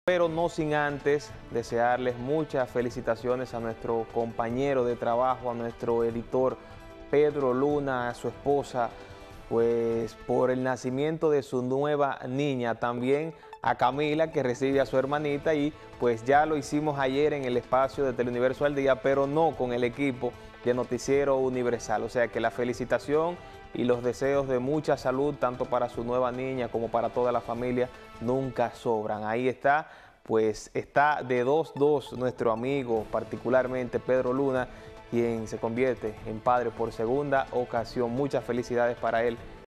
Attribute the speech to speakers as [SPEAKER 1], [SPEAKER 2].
[SPEAKER 1] Pero no sin antes desearles muchas felicitaciones a nuestro compañero de trabajo, a nuestro editor Pedro Luna, a su esposa, pues por el nacimiento de su nueva niña. También a Camila, que recibe a su hermanita, y pues ya lo hicimos ayer en el espacio de Teleuniverso al Día, pero no con el equipo de Noticiero Universal. O sea que la felicitación y los deseos de mucha salud, tanto para su nueva niña como para toda la familia, nunca sobran. Ahí está, pues está de 2-2 nuestro amigo, particularmente Pedro Luna, quien se convierte en padre por segunda ocasión. Muchas felicidades para él